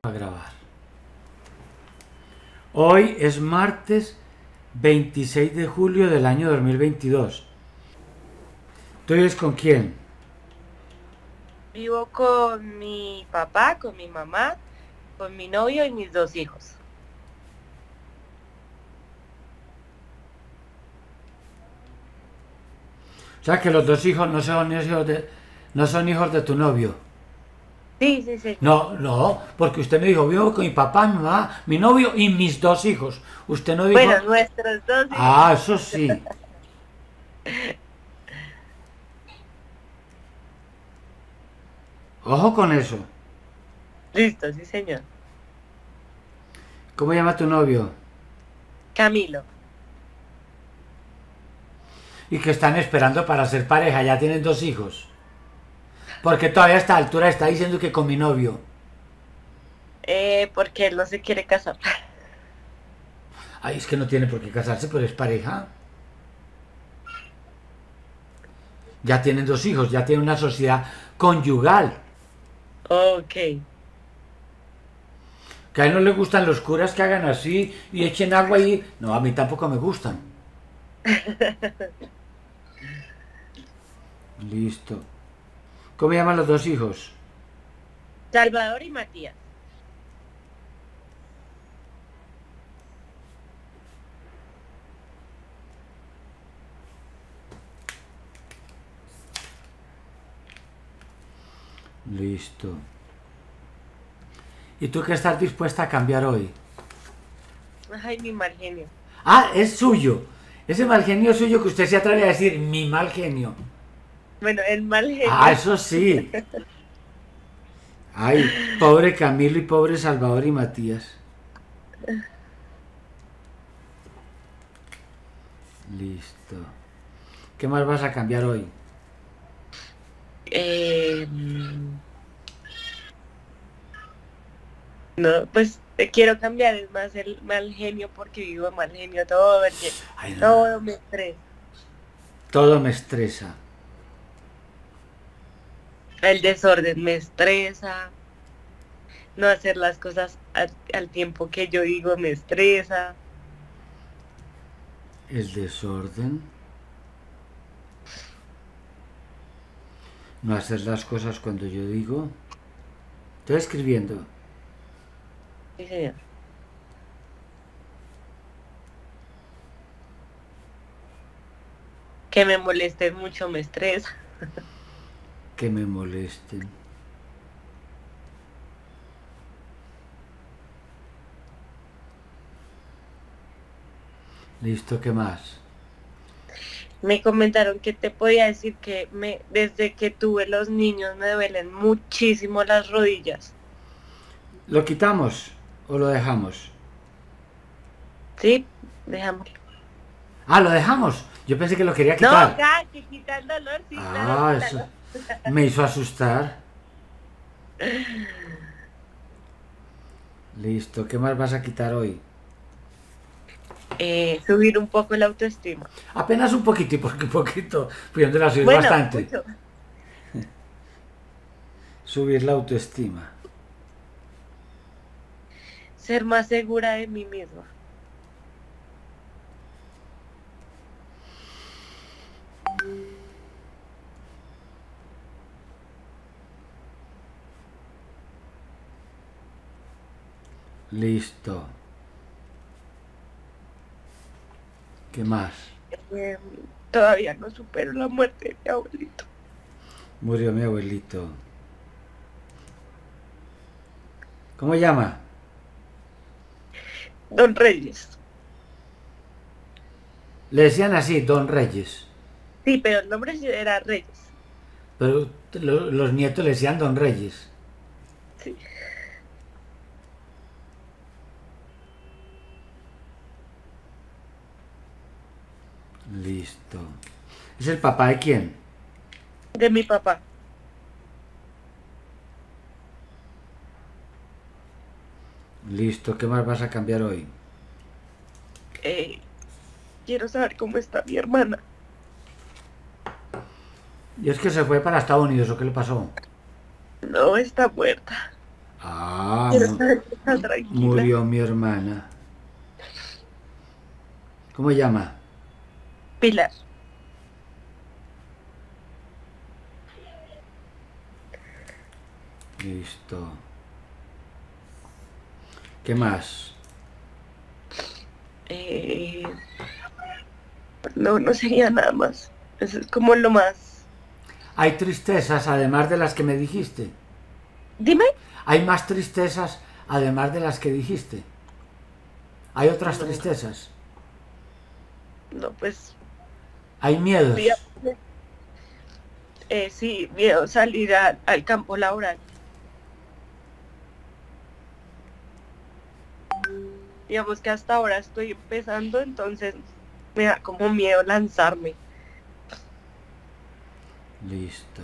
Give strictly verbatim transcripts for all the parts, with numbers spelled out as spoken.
A grabar. Hoy es martes veintiséis de julio del año dos mil veintidós. ¿Tú vives con quién? Vivo con mi papá, con mi mamá, con mi novio y mis dos hijos. O sea que los dos hijos no son hijos de, no son hijos de tu novio. Sí, sí, sí. No, no, porque usted me dijo, vivo con mi papá, mi mamá, mi novio y mis dos hijos. Usted no dijo... Bueno, nuestros dos hijos. Ah, eso sí. Ojo con eso. Listo, sí, señor. ¿Cómo llama tu novio? Camilo. Y que están esperando para ser pareja, ya tienen dos hijos. Porque todavía a esta altura está diciendo que con mi novio. Eh, porque él no se quiere casar. Ay, es que no tiene por qué casarse, pero es pareja. Ya tienen dos hijos, ya tienen una sociedad conyugal. Ok. Que a él no le gustan los curas que hagan así y echen agua y... No, a mí tampoco me gustan. Listo. ¿Cómo llaman los dos hijos? Salvador y Matías. Listo. ¿Y tú qué estás dispuesta a cambiar hoy? Ay, mi mal genio. Ah, es suyo. Ese mal genio suyo que usted se atreve a decir, mi mal genio. Bueno, el mal Ah, genio. eso sí. Ay, pobre Camilo y pobre Salvador y Matías. Listo. ¿Qué más vas a cambiar hoy? Eh, no, pues te quiero cambiar, es más el mal genio porque vivo mal genio todo el tiempo. Ay, no. Todo me estresa. Todo me estresa. El desorden me estresa. No hacer las cosas al, al tiempo que yo digo me estresa. El desorden. No hacer las cosas cuando yo digo. Estoy escribiendo. Sí, señor. Que me moleste mucho me estresa. Que me molesten. Listo, ¿qué más? Me comentaron que te podía decir que me, desde que tuve los niños me duelen muchísimo las rodillas. ¿Lo quitamos o lo dejamos? Sí, dejámoslo. Ah, lo dejamos. Yo pensé que lo quería No, quitar. ya, que quita el dolor, sí, claro, Ah, quítalo. eso me hizo asustar. Listo, ¿qué más vas a quitar hoy? Eh, subir un poco la autoestima. Apenas un poquito, porque un poquito, pudiendo la subir Bueno, bastante. mucho. Subir la autoestima. Ser más segura de mí misma. Listo. ¿Qué más? Eh, todavía no supero la muerte de mi abuelito. Murió mi abuelito. ¿Cómo llama? Don Reyes. Le decían así, Don Reyes. Sí, pero el nombre sí era Reyes. Pero lo- los nietos le decían Don Reyes. Sí. Listo. ¿Es el papá de quién? De mi papá. Listo, ¿qué más vas a cambiar hoy? Eh, quiero saber cómo está mi hermana. ¿Y es que se fue para Estados Unidos o qué le pasó? No, está muerta. Ah, Quiero mu- saber que está tranquila. murió mi hermana. ¿Cómo se llama? Pilar. Listo. ¿Qué más? Eh, no, no sería nada más. Eso es como lo más. ¿Hay tristezas además de las que me dijiste? Dime. ¿Hay más tristezas además de las que dijiste? ¿Hay otras No, tristezas? no, pues, ¿Hay miedos? digamos, eh, sí, miedo salir a- al campo laboral. Digamos que hasta ahora estoy empezando, entonces me da como miedo lanzarme. Listo.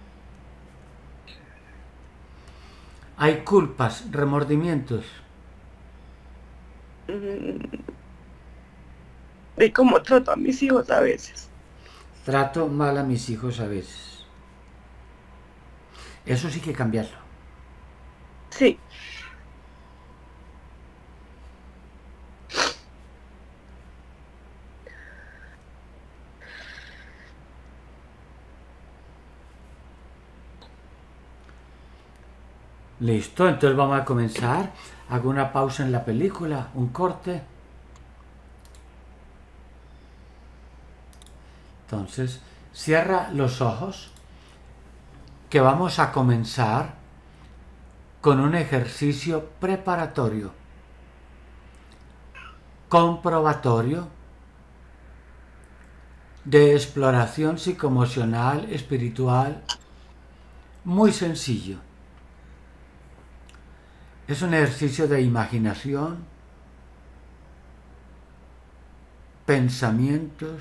¿Hay culpas, remordimientos? mm, de cómo trato a mis hijos a veces. Trato mal a mis hijos a veces. Eso sí que cambiarlo. Sí, Listo, entonces vamos a comenzar. Hago una pausa en la película, un corte. Entonces, cierra los ojos, que vamos a comenzar con un ejercicio preparatorio, comprobatorio, de exploración psicoemocional, espiritual, muy sencillo. Es un ejercicio de imaginación, pensamientos,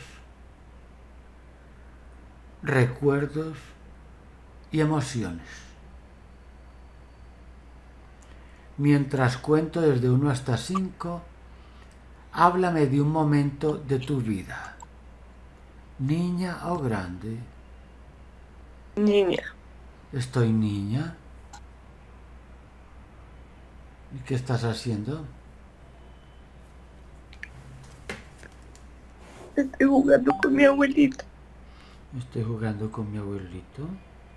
recuerdos y emociones. Mientras cuento desde uno hasta cinco, háblame de un momento de tu vida, niña o grande. niña. Estoy niña. ¿Y qué estás haciendo? Estoy jugando con mi abuelito. Estoy jugando con mi abuelito.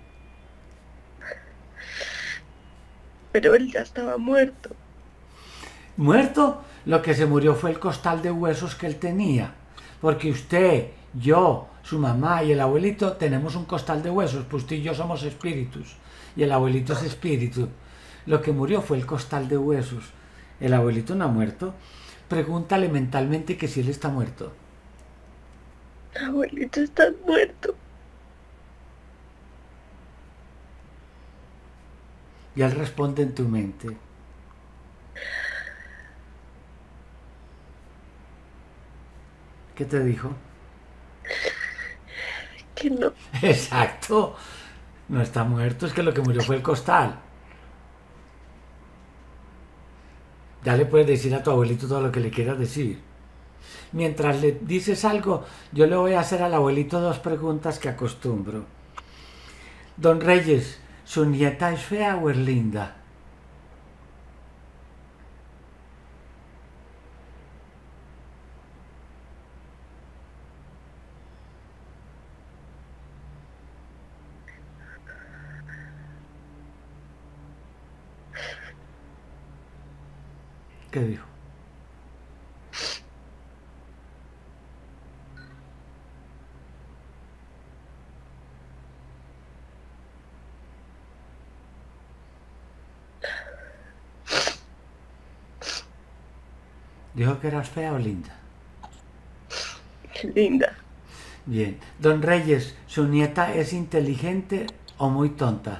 Pero él ya estaba muerto. ¿Muerto? Lo que se murió fue el costal de huesos que él tenía. Porque usted, yo, su mamá y el abuelito tenemos un costal de huesos. Pues usted y yo somos espíritus. Y el abuelito es espíritu. Lo que murió fue el costal de huesos. El abuelito no ha muerto. Pregúntale mentalmente que si él está muerto. Abuelito, estás muerto. Y él responde en tu mente. ¿Qué te dijo? Que no. Exacto. No está muerto, es que lo que murió fue el costal. Ya le puedes decir a tu abuelito todo lo que le quieras decir. Mientras le dices algo, yo le voy a hacer al abuelito dos preguntas que acostumbro. Don Reyes, ¿su nieta es fea o es linda? ¿Qué dijo? ¿Dijo que eras fea o linda? Qué linda. Bien. Don Reyes, ¿su nieta es inteligente o muy tonta?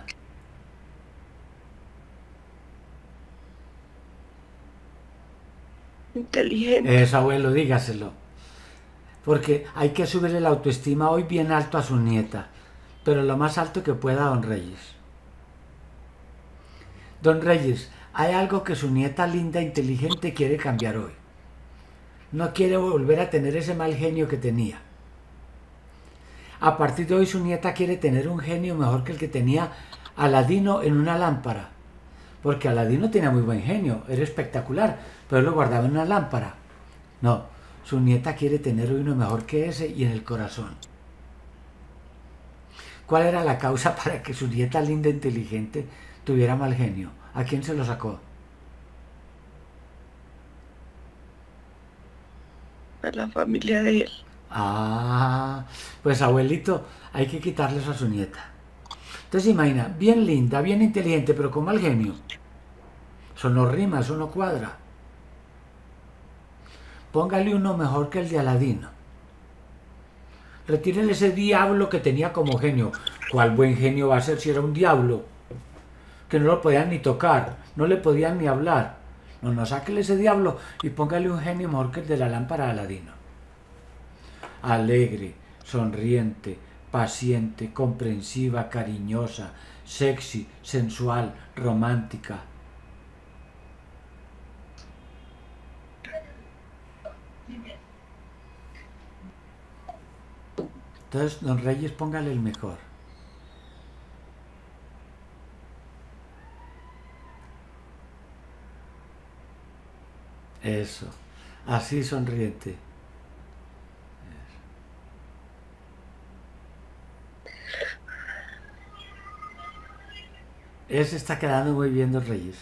Inteligente. Es abuelo, dígaselo. Porque hay que subirle la autoestima hoy bien alto a su nieta, pero lo más alto que pueda, don Reyes. Don Reyes, hay algo que su nieta linda e inteligente quiere cambiar hoy. No quiere volver a tener ese mal genio que tenía. A partir de hoy su nieta quiere tener un genio mejor que el que tenía Aladino en una lámpara. porque Aladino tenía muy buen genio, era espectacular, pero él lo guardaba en una lámpara. No, su nieta quiere tener uno mejor que ese y en el corazón. ¿Cuál era la causa para que su nieta linda e inteligente tuviera mal genio? ¿A quién se lo sacó? A la familia de él. Ah, pues abuelito, hay que quitarle eso a su nieta. Entonces imagina, bien linda, bien inteligente, pero con mal genio. Eso no rima, eso no cuadra. Póngale uno mejor que el de Aladino. Retírele ese diablo que tenía como genio. ¿Cuál buen genio va a ser si era un diablo? Que no lo podían ni tocar, no le podían ni hablar. No, no, sáquele ese diablo y póngale un genio mejor que el de la lámpara de Aladino. Alegre, sonriente, paciente, comprensiva, cariñosa, sexy, sensual, romántica. Entonces, don Reyes, póngale el mejor. Eso, así sonriente. Ese está quedando muy bien, don Reyes.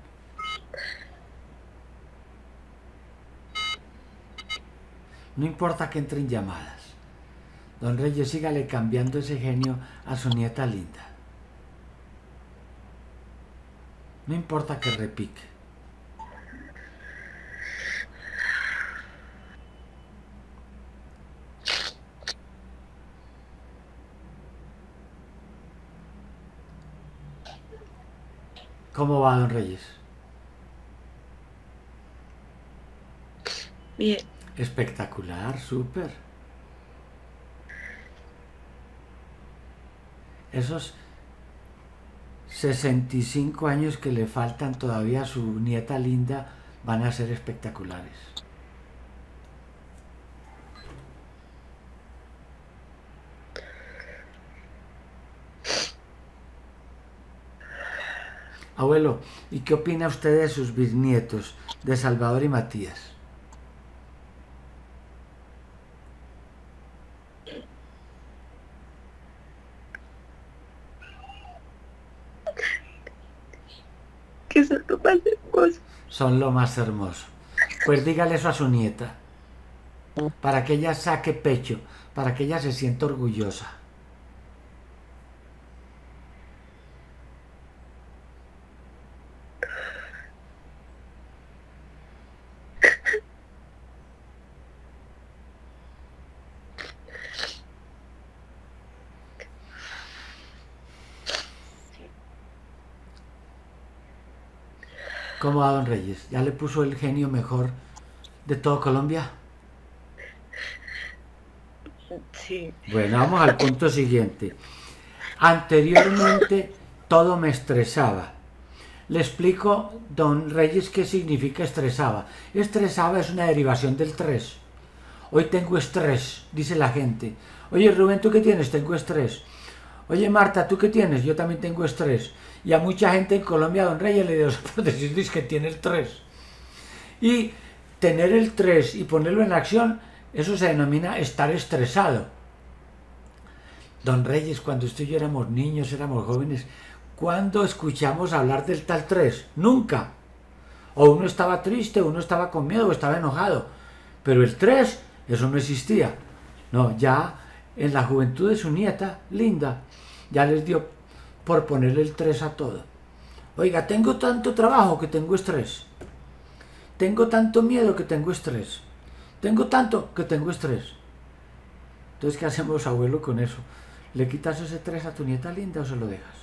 No importa que entren llamadas. Don Reyes, sígale cambiando ese genio a su nieta linda. No importa que repique. ¿Cómo va, don Reyes? Bien. Espectacular, súper. Esos sesenta y cinco años que le faltan todavía a su nieta linda van a ser espectaculares. Abuelo, ¿y qué opina usted de sus bisnietos, de Salvador y Matías? Que son lo más hermoso. Son lo más hermoso. Pues dígale eso a su nieta, para que ella saque pecho, para que ella se sienta orgullosa. ¿Cómo va, don Reyes? ¿Ya le puso el genio mejor de todo Colombia? Sí. Bueno, vamos al punto siguiente. Anteriormente todo me estresaba. Le explico, don Reyes, qué significa estresaba. Estresaba es una derivación del tres. Hoy tengo estrés, dice la gente. Oye, Rubén, ¿tú qué tienes? Tengo estrés. Oye, Marta, ¿tú qué tienes? Yo también tengo estrés. Y a mucha gente en Colombia, don Reyes, le digo, por decir que tiene el tres. Y tener el tres y ponerlo en acción, eso se denomina estar estresado. Don Reyes, cuando usted y yo éramos niños, éramos jóvenes, ¿cuándo escuchamos hablar del tal tres? Nunca. O uno estaba triste, uno estaba con miedo, o estaba enojado. Pero el tres, eso no existía. No, ya en la juventud de su nieta, linda, ya les dio por ponerle el tres a todo. Oiga, tengo tanto trabajo que tengo estrés. Tengo tanto miedo que tengo estrés. Tengo tanto que tengo estrés. Entonces, ¿qué hacemos, abuelo, con eso? ¿Le quitas ese tres a tu nieta linda o se lo dejas?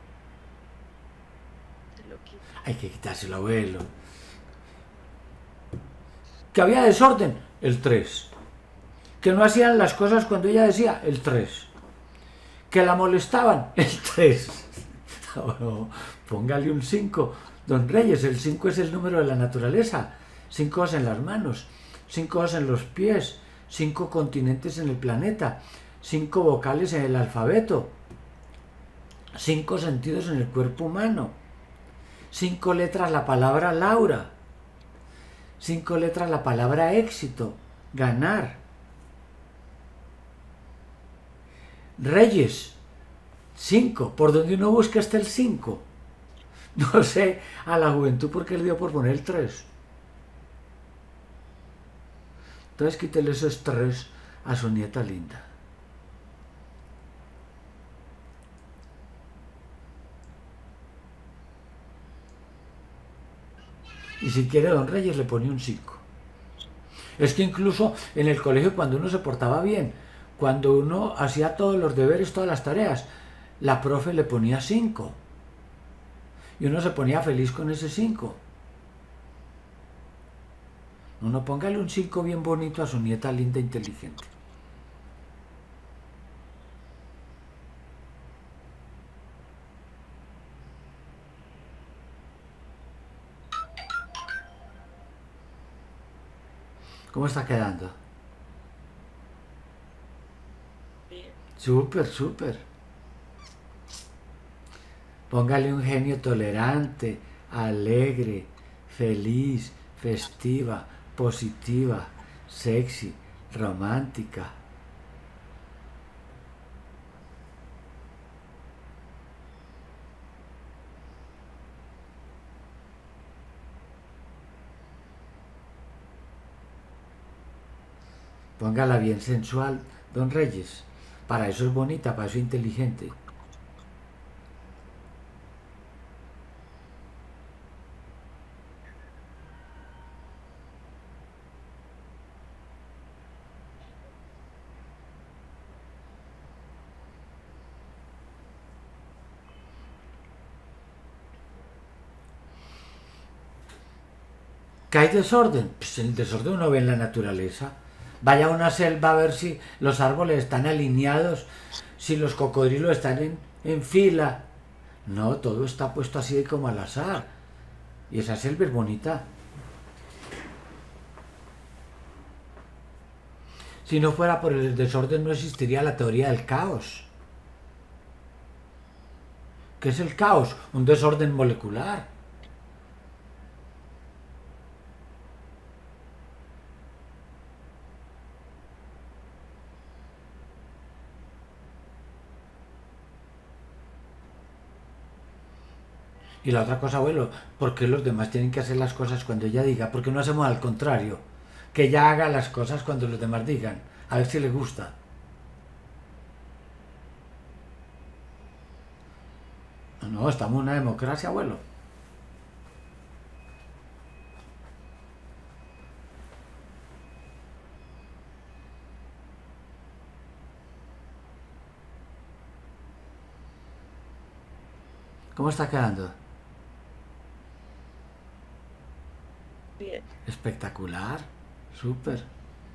Se lo quito. Hay que quitárselo, abuelo. Que había desorden, el tres. Que no hacían las cosas cuando ella decía, el tres. Que la molestaban, el tres. No, póngale un cinco. Don Reyes, el cinco es el número de la naturaleza. Cinco en las manos, cinco en los pies, cinco continentes en el planeta, cinco vocales en el alfabeto, cinco sentidos en el cuerpo humano, cinco letras la palabra Laura, cinco letras la palabra éxito, ganar. Reyes, cinco, por donde uno busca está el cinco. No sé a la juventud por qué le dio por poner el tres. Entonces quítele esos tres a su nieta linda. Y si quiere don Reyes le pone un cinco. Es que incluso en el colegio cuando uno se portaba bien, cuando uno hacía todos los deberes, todas las tareas, la profe le ponía cinco. Y uno se ponía feliz con ese cinco. Uno póngale un cinco bien bonito a su nieta linda e inteligente. ¿Cómo está quedando? Bien. Súper, súper. Póngale un genio tolerante, alegre, feliz, festiva, positiva, sexy, romántica. Póngala bien sensual, don Reyes. Para eso es bonita, para eso es inteligente. ¿Que hay desorden? Pues el desorden uno ve en la naturaleza. Vaya a una selva a ver si los árboles están alineados, si los cocodrilos están en, en fila. No, todo está puesto así como al azar. Y esa selva es bonita. Si no fuera por el desorden no existiría la teoría del caos. ¿Qué es el caos? Un desorden molecular. Y la otra cosa, abuelo, ¿por qué los demás tienen que hacer las cosas cuando ella diga? ¿Por qué no hacemos al contrario? Que ella haga las cosas cuando los demás digan. A ver si le gusta. No, estamos en una democracia, abuelo. ¿Cómo está quedando? Bien. Espectacular, súper.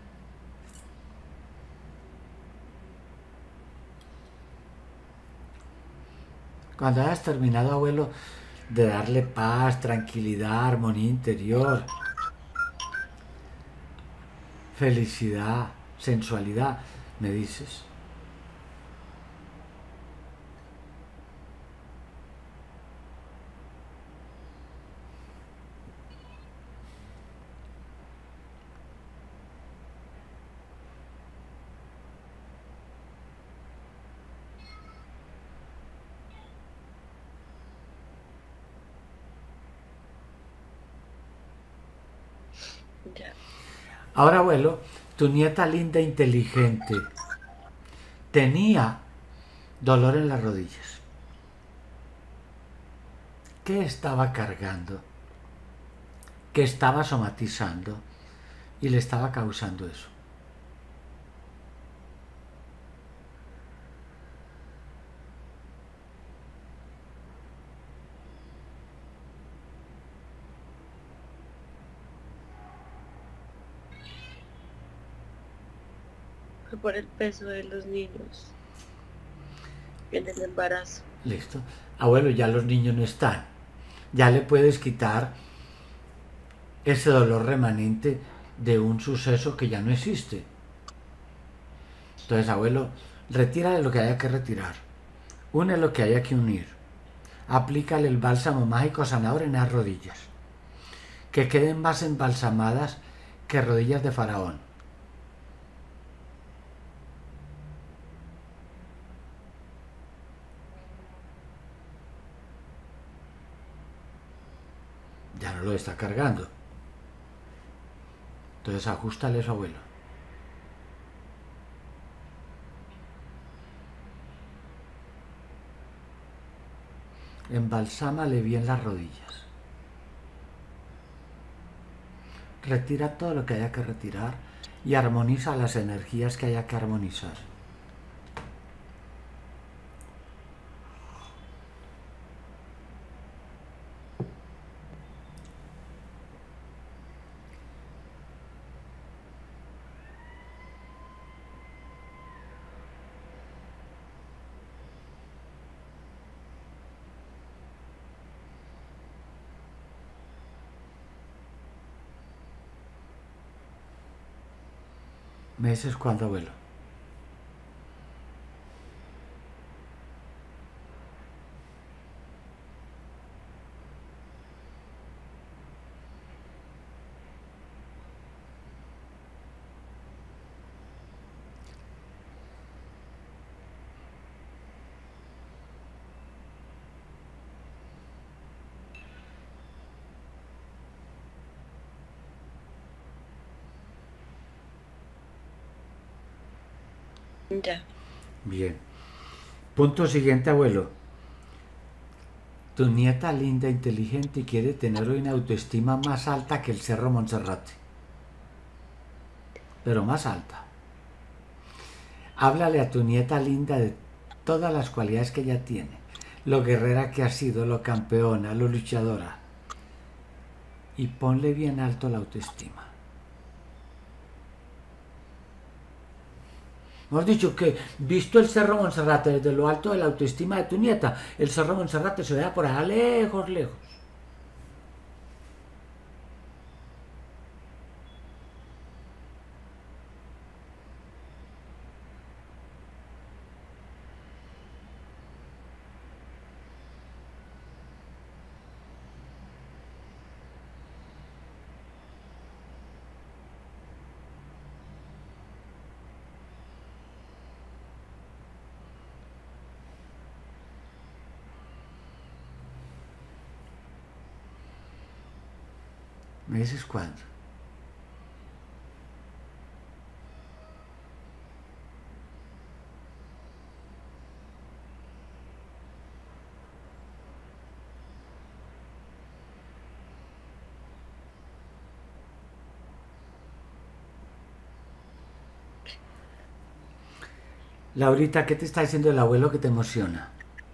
Cuando hayas terminado, abuelo, de darle paz, tranquilidad, armonía interior, felicidad, sensualidad, me dices. Ya. Ahora, abuelo, tu nieta linda e inteligente tenía dolor en las rodillas. ¿Qué estaba cargando? ¿Qué estaba somatizando? Y le estaba causando eso. Fue por el peso de los niños en el embarazo. Listo. Abuelo, ya los niños no están. Ya le puedes quitar ese dolor remanente de un suceso que ya no existe. Entonces, abuelo, retira lo que haya que retirar. Une lo que haya que unir. aplícale el bálsamo mágico sanador en las rodillas, que queden más embalsamadas que rodillas de faraón. Ya no lo está cargando. Entonces ajustale eso, abuelo. Embalsámale bien las rodillas. Retira todo lo que haya que retirar y armoniza las energías que haya que armonizar. ¿Meses cuándo, abuelo? Ya. Bien. Punto siguiente, abuelo. Tu nieta linda, inteligente y quiere tener hoy una autoestima más alta que el Cerro Monserrate. Pero más alta. Háblale a tu nieta linda de todas las cualidades que ella tiene. Lo guerrera que ha sido, lo campeona, lo luchadora. Y ponle bien alto la autoestima. Hemos dicho que, visto el Cerro Monserrate desde lo alto de la autoestima de tu nieta, el Cerro Monserrate se vea por allá lejos, lejos. ¿Me dices cuándo? Laurita, ¿qué te está diciendo el abuelo que te emociona?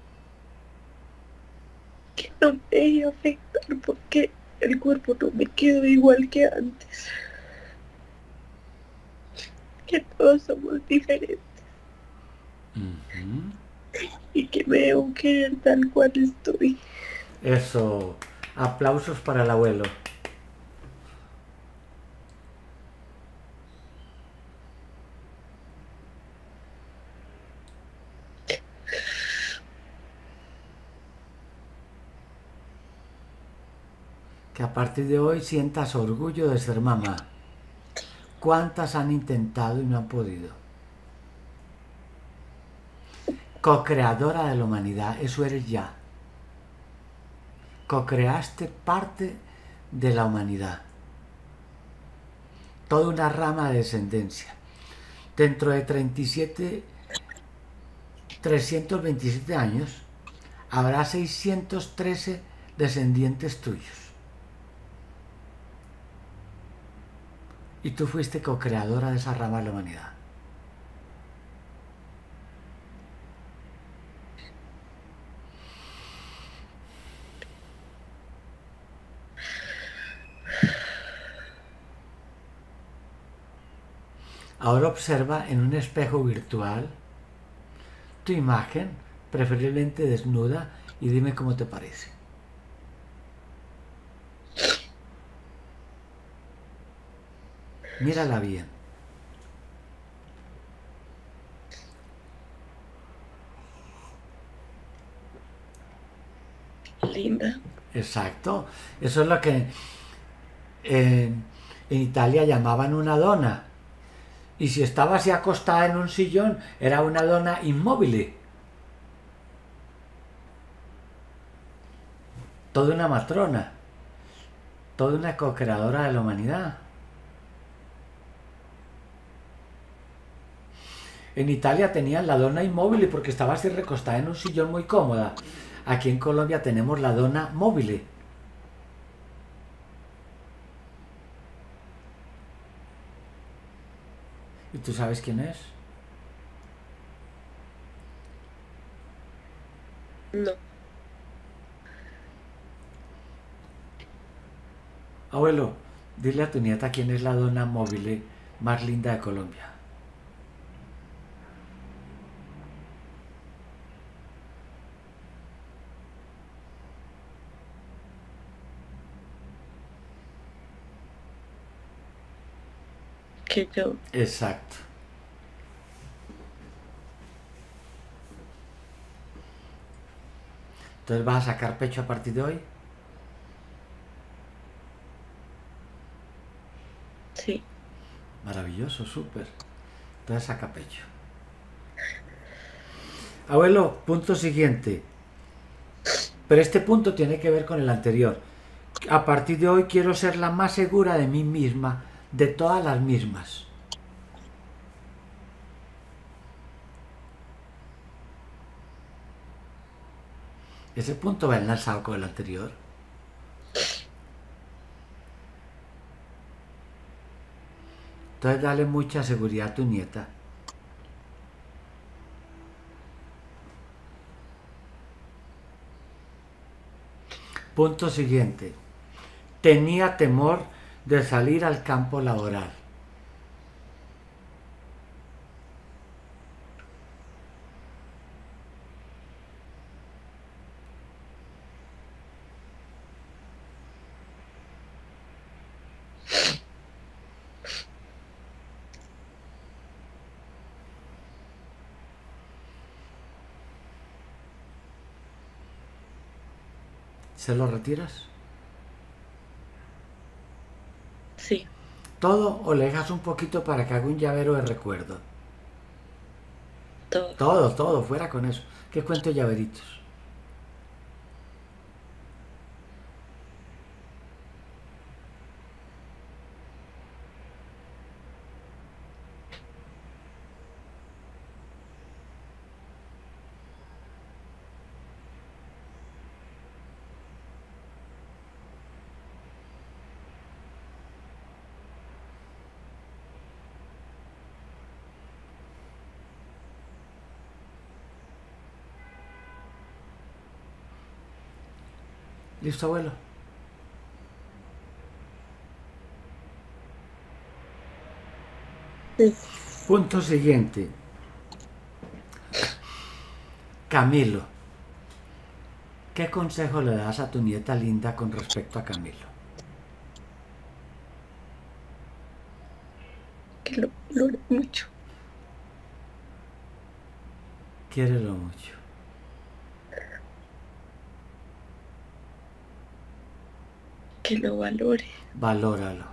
Que no me deje afectar porque el cuerpo no me quedó igual que antes. Que todos somos diferentes. Uh-huh. Y que me debo querer tal cual estoy. Eso. Aplausos para el abuelo. Que a partir de hoy sientas orgullo de ser mamá. ¿Cuántas han intentado y no han podido? Co-creadora de la humanidad, eso eres ya. Co-creaste parte de la humanidad. Toda una rama de descendencia. Dentro de treinta y siete, trescientos veintisiete años, habrá seiscientos trece descendientes tuyos. Y tú fuiste co-creadora de esa rama de la humanidad. Ahora observa en un espejo virtual tu imagen, preferiblemente desnuda, y dime cómo te parece. Mírala bien. linda. Exacto. Eso es lo que eh, en Italia llamaban una dona. Y si estaba así acostada en un sillón, era una dona inmóvil. Toda una matrona. Toda una co-creadora de la humanidad. En Italia tenían la dona inmóvil porque estaba así recostada en un sillón muy cómoda. Aquí en Colombia tenemos la dona móvil. ¿Y tú sabes quién es? No. Abuelo, dile a tu nieta quién es la dona móvil más linda de Colombia. Que yo. Exacto. Entonces, ¿vas a sacar pecho a partir de hoy? Sí. Maravilloso, súper. Entonces saca pecho. Abuelo, punto siguiente. Pero este punto tiene que ver con el anterior. A partir de hoy quiero ser la más segura de mí misma, de todas las mismas. Ese punto va enlazado con el anterior. Entonces dale mucha seguridad a tu nieta. Punto siguiente. Tenía temor de salir al campo laboral. ¿Se lo retiras? Sí. ¿Todo o le dejas un poquito para que haga un llavero de recuerdo? Todo. Todo, todo, fuera con eso. ¿Qué cuento de llaveritos? ¿Listo, abuelo? Sí. Punto siguiente. Camilo. ¿Qué consejo le das a tu nieta linda con respecto a Camilo? Que lo valore mucho. Quiérelo mucho. Que lo valore. Valóralo.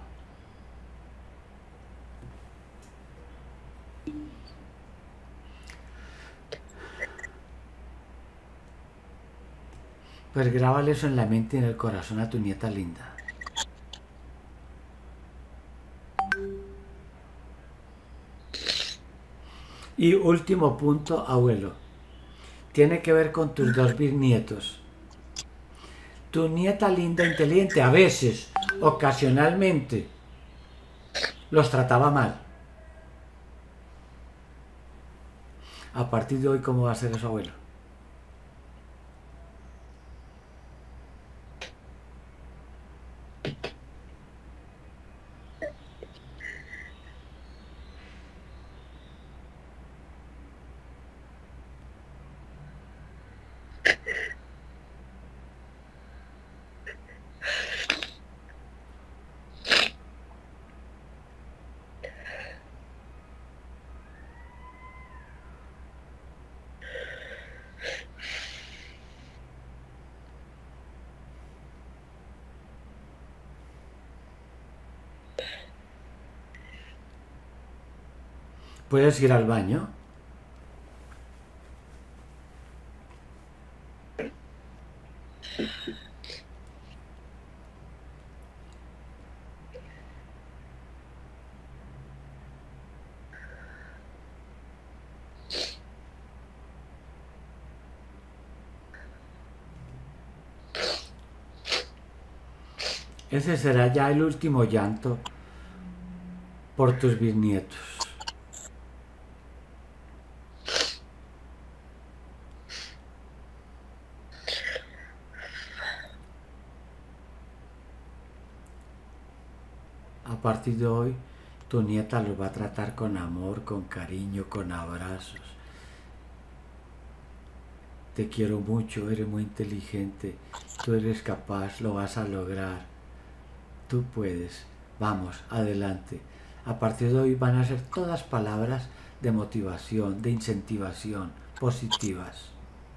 Pues grábale eso en la mente y en el corazón a tu nieta linda. Y último punto, abuelo. Tiene que ver con tus dos bisnietos. Tu nieta linda, inteligente, a veces, ocasionalmente, los trataba mal. A partir de hoy, ¿cómo va a ser eso, abuelo? ¿Puedes ir al baño? Ese será ya el último llanto por tus bisnietos. A partir de hoy, tu nieta los va a tratar con amor, con cariño, con abrazos. Te quiero mucho, eres muy inteligente, tú eres capaz, lo vas a lograr. Tú puedes, vamos, adelante. A partir de hoy van a ser todas palabras de motivación, de incentivación, positivas.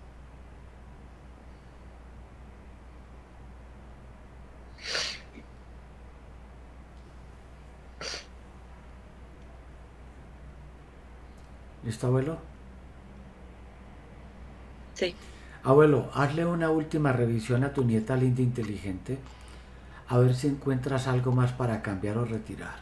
¿Listo, abuelo? Sí. Abuelo, hazle una última revisión a tu nieta linda e inteligente, a ver si encuentras algo más para cambiar o retirar.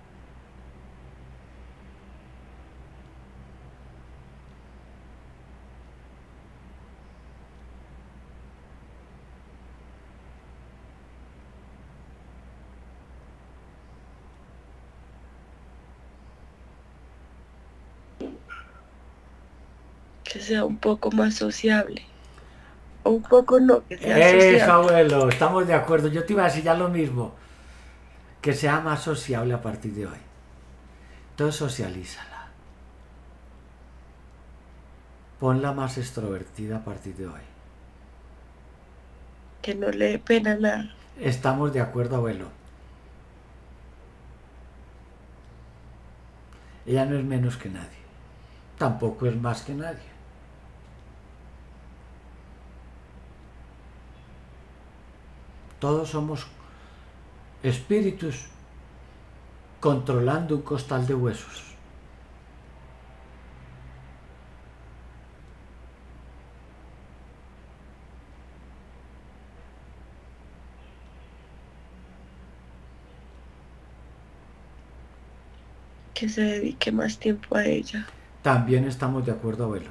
Que sea un poco más sociable. O un poco no, que sea Eso, sociable. abuelo, estamos de acuerdo. Yo te iba a decir ya lo mismo. Que sea más sociable a partir de hoy. Entonces socialízala. Ponla más extrovertida a partir de hoy. Que no le dé pena nada. Estamos de acuerdo, abuelo. Ella no es menos que nadie. Tampoco es más que nadie. Todos somos espíritus controlando un costal de huesos. Que se dedique más tiempo a ella. También estamos de acuerdo, abuelo.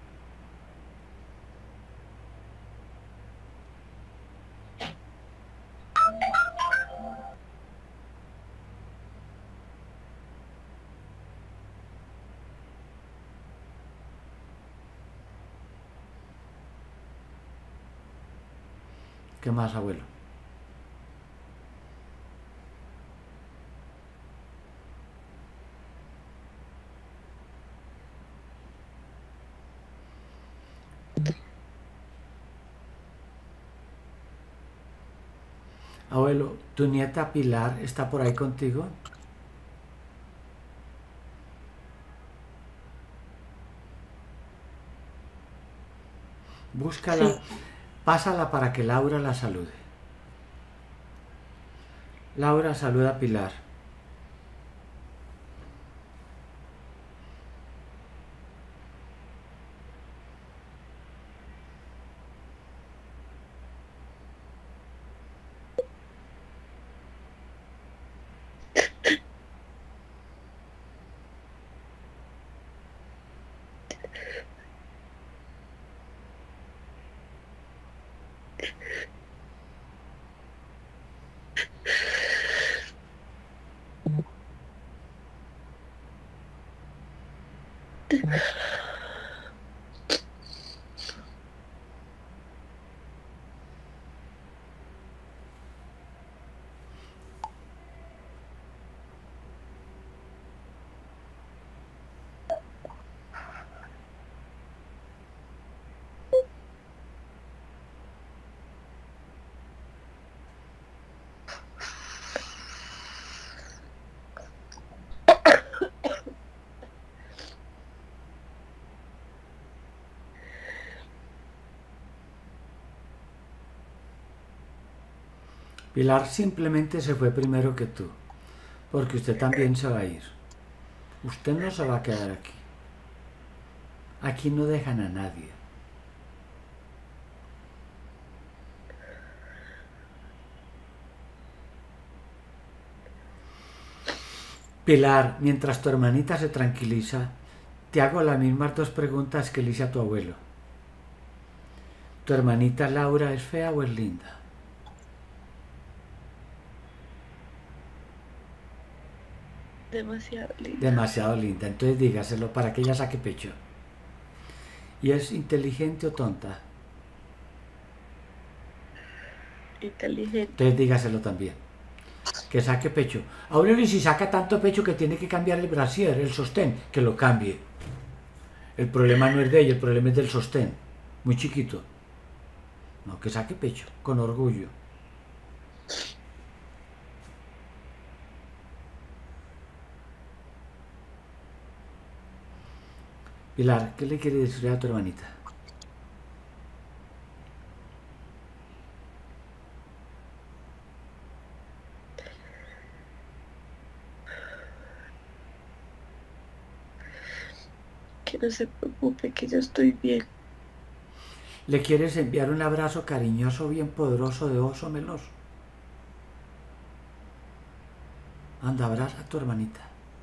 ¿Qué más, abuelo? Abuelo, ¿tu nieta Pilar está por ahí contigo? Búscala, sí. Pásala para que Laura la salude. Laura, saluda a Pilar. Pilar simplemente se fue primero que tú, porque usted también se va a ir. Usted no se va a quedar aquí. Aquí no dejan a nadie. Pilar, mientras tu hermanita se tranquiliza, te hago las mismas dos preguntas que le hice a tu abuelo. ¿Tu hermanita Laura es fea o es linda? Demasiado linda. Demasiado linda. Entonces dígaselo para que ella saque pecho. ¿Y es inteligente o tonta? Inteligente. Entonces dígaselo también. Que saque pecho. Aurelio, y si saca tanto pecho que tiene que cambiar el brasier, el sostén, que lo cambie. El problema no es de ella, el problema es del sostén. Muy chiquito. No, que saque pecho, con orgullo. Pilar, ¿qué le quiere decir a tu hermanita? Que no se preocupe, que yo estoy bien. ¿Le quieres enviar un abrazo cariñoso, bien poderoso de oso meloso? Anda, abraza a tu hermanita.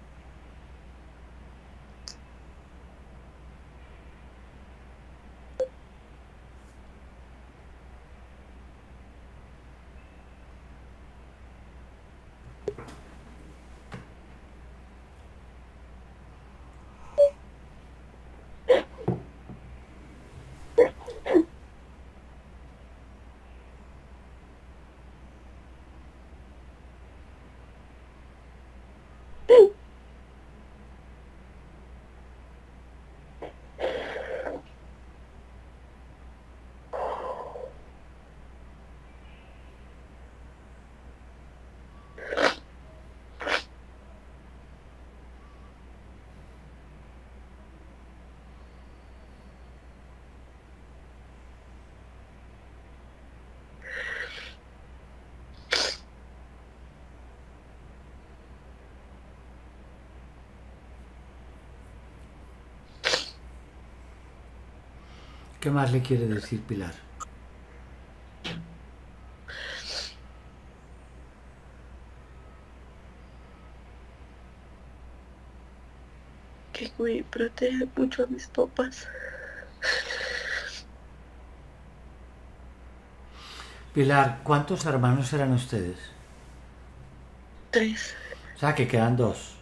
¿Qué más le quiere decir Pilar? Que cuide y protege mucho a mis papás. Pilar, ¿cuántos hermanos eran ustedes? Tres. O sea, que quedan dos.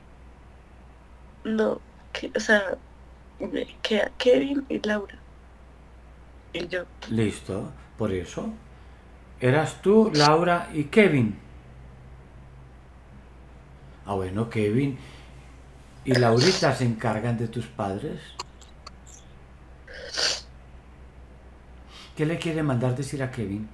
No, que, o sea, me queda Kevin y Laura. Y yo. Listo, por eso. Eras tú, Laura y Kevin. Ah, bueno, Kevin y Laurita se encargan de tus padres. ¿Qué le quiere mandar decir a Kevin?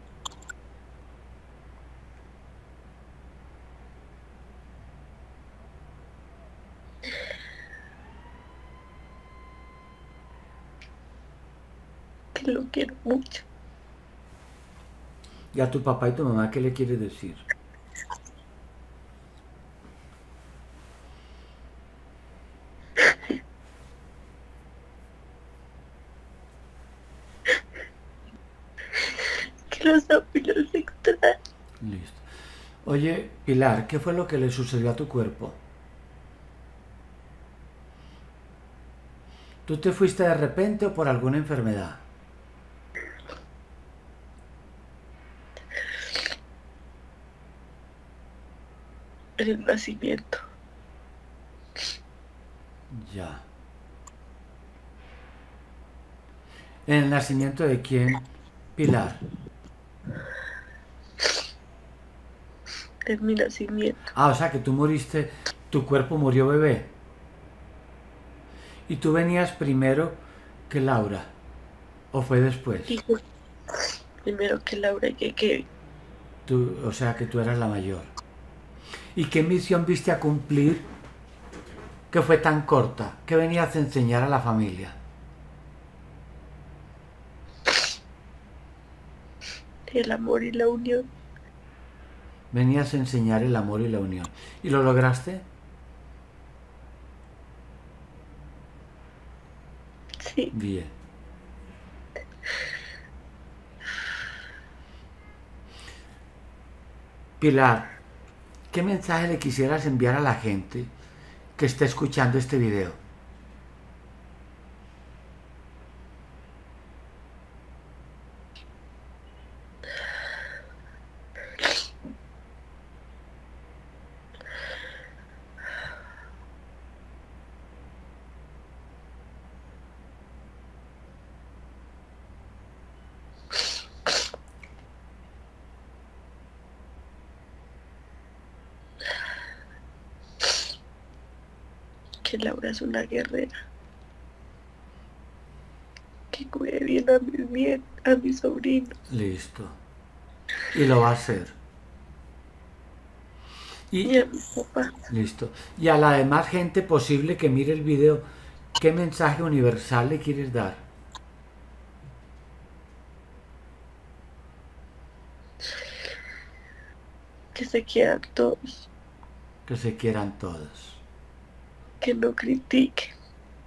Que lo quiero mucho. ¿Y a tu papá y tu mamá qué le quiere decir? Que los amo y los extraño. Listo. Oye, Pilar, ¿qué fue lo que le sucedió a tu cuerpo? ¿Tú te fuiste de repente o por alguna enfermedad? En el nacimiento. Ya. ¿En el nacimiento de quién, Pilar? En mi nacimiento. Ah, o sea que tú moriste, tu cuerpo murió bebé. ¿Y tú venías primero que Laura? ¿O fue después? Dijo primero que Laura y que Kevin. Tú, o sea que tú eras la mayor. ¿Y qué misión viste a cumplir que fue tan corta? ¿Qué venías a enseñar a la familia? El amor y la unión. Venías a enseñar el amor y la unión. ¿Y lo lograste? Sí. Bien. Pilar, ¿qué mensaje le quisieras enviar a la gente que esté escuchando este video? Que Laura es una guerrera. Que cuide bien a mis nietos, a mis sobrinos. Listo. Y lo va a hacer. Y Y, a mis papás. listo. Y a la demás gente posible que mire el video, ¿qué mensaje universal le quieres dar? Que se quieran todos. Que se quieran todos. Que no critiquen.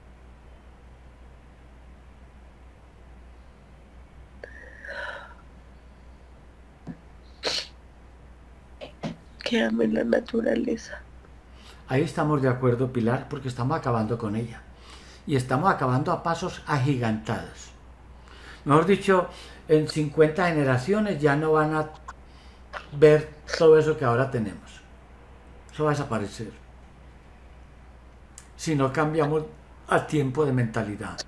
Que amen la naturaleza. Ahí estamos de acuerdo, Pilar, porque estamos acabando con ella. Y estamos acabando a pasos agigantados. Mejor dicho, en cincuenta generaciones ya no van a ver todo eso que ahora tenemos. Eso va a desaparecer. Si no cambiamos a tiempo de mentalidad.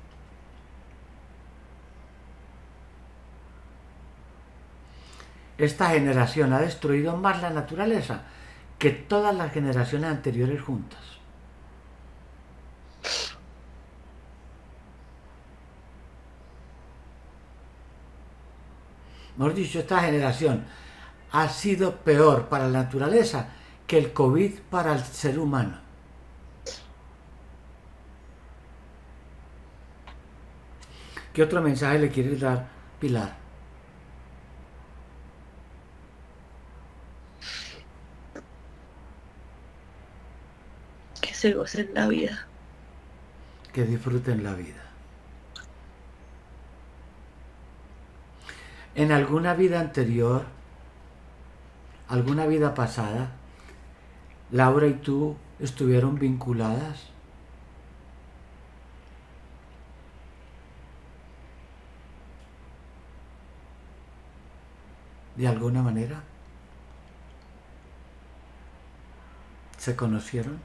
Esta generación ha destruido más la naturaleza que todas las generaciones anteriores juntas. Mejor dicho, esta generación ha sido peor para la naturaleza que el COVID para el ser humano. ¿Qué otro mensaje le quieres dar, Pilar? Que se gocen la vida. Que disfruten la vida. En alguna vida anterior, alguna vida pasada, Laura y tú estuvieron vinculadas. ¿De alguna manera? ¿Se conocieron?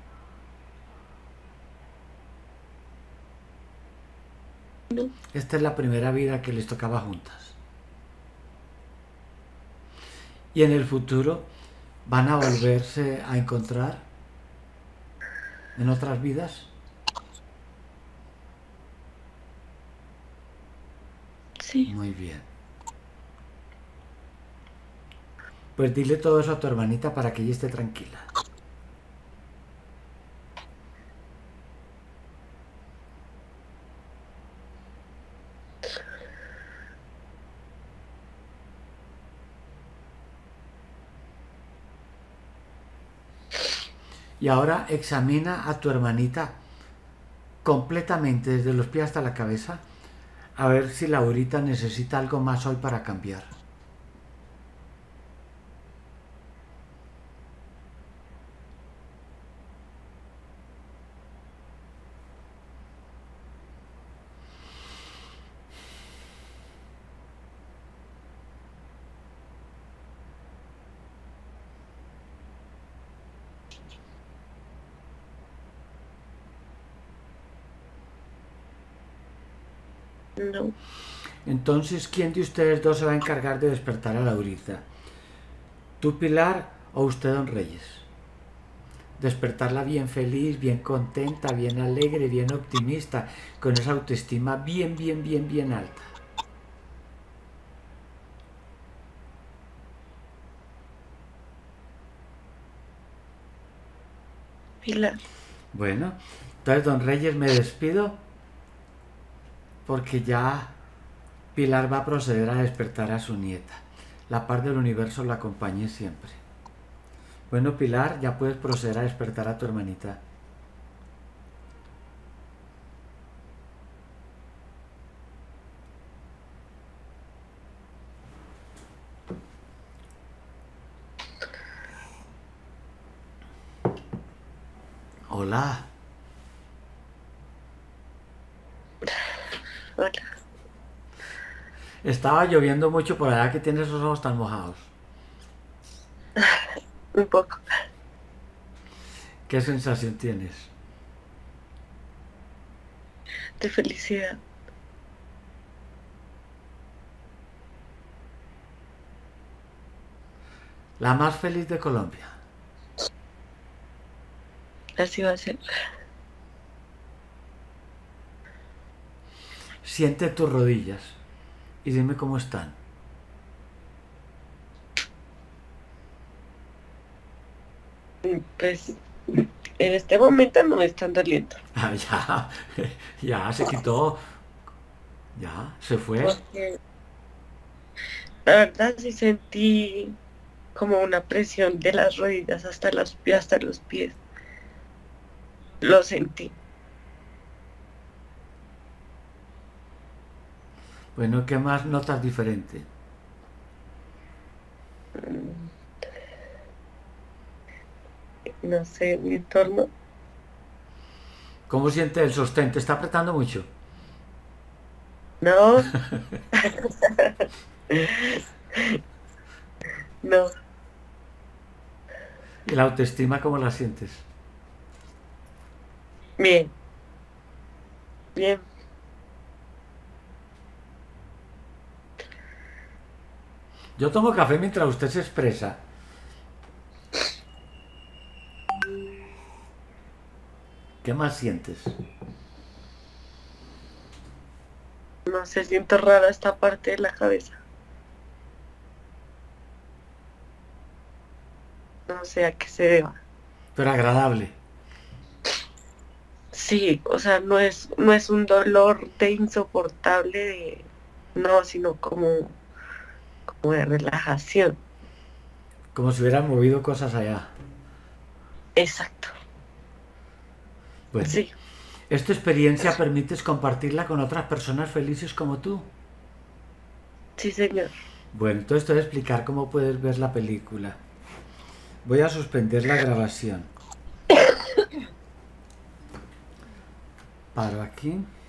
No. Esta es la primera vida que les tocaba juntas. ¿Y en el futuro van a volverse a encontrar en otras vidas? Sí. Muy bien. Pues dile todo eso a tu hermanita para que ella esté tranquila. Y ahora examina a tu hermanita completamente, desde los pies hasta la cabeza, a ver si Laurita necesita algo más hoy para cambiar. No. Entonces, ¿quién de ustedes dos se va a encargar de despertar a Laurita? ¿Tú, Pilar, o usted, don Reyes? Despertarla bien feliz, bien contenta, bien alegre, bien optimista, con esa autoestima bien, bien, bien, bien alta. Pilar. Bueno, entonces, don Reyes, me despido porque ya Pilar va a proceder a despertar a su nieta. La paz del universo la acompañe siempre. Bueno, Pilar, ya puedes proceder a despertar a tu hermanita. Hola. Hola. Estaba lloviendo mucho por allá que tienes los ojos tan mojados. Un poco. ¿Qué sensación tienes? De felicidad. La más feliz de Colombia. Así va a ser. Siente tus rodillas y dime cómo están. Pues en este momento no me están doliendo. Ah, ya, ya se quitó, ya se fue. Porque la verdad sí sentí como una presión de las rodillas hasta los pies, hasta los pies. Lo sentí. Bueno, ¿qué más notas diferente? No sé, mi entorno. ¿Cómo siente el sostén? ¿Te está apretando mucho? No, no. ¿Y la autoestima cómo la sientes? Bien, bien. Yo tomo café mientras usted se expresa. ¿Qué más sientes? No sé, siento rara esta parte de la cabeza. No sé a qué se deba. Pero agradable. Sí, o sea, no es, no es un dolor de insoportable de, no, sino como, como de relajación. Como si hubieran movido cosas allá. Exacto. Bueno, Sí, ¿esta experiencia permites compartirla con otras personas felices como tú? sí, señor. Bueno, entonces te voy a explicar cómo puedes ver la película. Voy a suspender la grabación. Paro aquí.